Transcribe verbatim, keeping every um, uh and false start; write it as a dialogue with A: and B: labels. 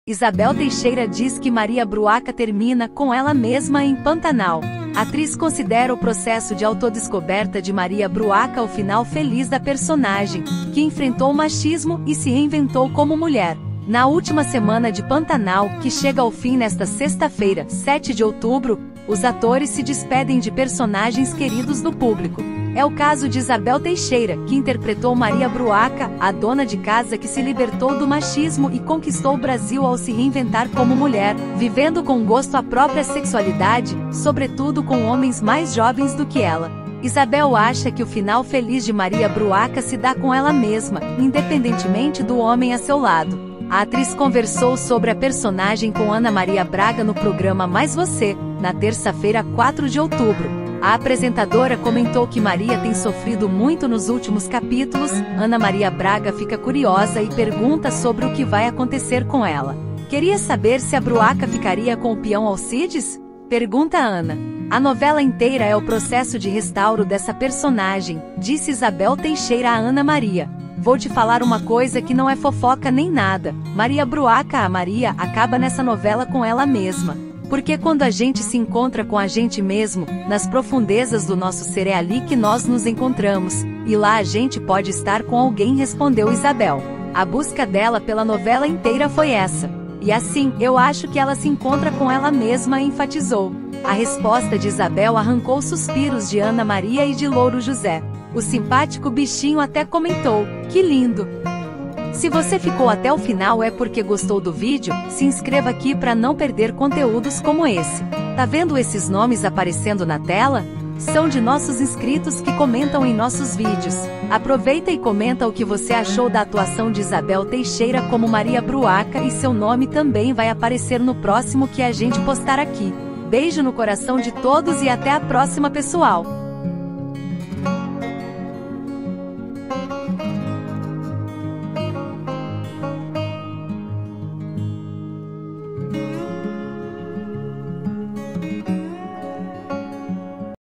A: Isabel Teixeira diz que Maria Bruaca termina com ela mesma em Pantanal. A atriz considera o processo de autodescoberta de Maria Bruaca o final feliz da personagem, que enfrentou o machismo e se reinventou como mulher. Na última semana de Pantanal, que chega ao fim nesta sexta-feira, sete de outubro, os atores se despedem de personagens queridos do público. É o caso de Isabel Teixeira, que interpretou Maria Bruaca, a dona de casa que se libertou do machismo e conquistou o Brasil ao se reinventar como mulher, vivendo com gosto a própria sexualidade, sobretudo com homens mais jovens do que ela. Isabel acha que o final feliz de Maria Bruaca se dá com ela mesma, independentemente do homem a seu lado. A atriz conversou sobre a personagem com Ana Maria Braga no programa Mais Você, na terça-feira, quatro de outubro. A apresentadora comentou que Maria tem sofrido muito nos últimos capítulos. Ana Maria Braga fica curiosa e pergunta sobre o que vai acontecer com ela. Queria saber se a Bruaca ficaria com o peão Alcides? Pergunta Ana. A novela inteira é o processo de restauro dessa personagem, disse Isabel Teixeira a Ana Maria. Vou te falar uma coisa que não é fofoca nem nada. Maria Bruaca, a Maria, acaba nessa novela com ela mesma. Porque quando a gente se encontra com a gente mesmo, nas profundezas do nosso ser é ali que nós nos encontramos, e lá a gente pode estar com alguém, respondeu Isabel. A busca dela pela novela inteira foi essa. E assim, eu acho que ela se encontra com ela mesma, enfatizou. A resposta de Isabel arrancou suspiros de Ana Maria e de Louro José. O simpático bichinho até comentou, que lindo! Se você ficou até o final é porque gostou do vídeo, se inscreva aqui para não perder conteúdos como esse. Tá vendo esses nomes aparecendo na tela? São de nossos inscritos que comentam em nossos vídeos. Aproveita e comenta o que você achou da atuação de Isabel Teixeira como Maria Bruaca e seu nome também vai aparecer no próximo que a gente postar aqui. Beijo no coração de todos e até a próxima, pessoal!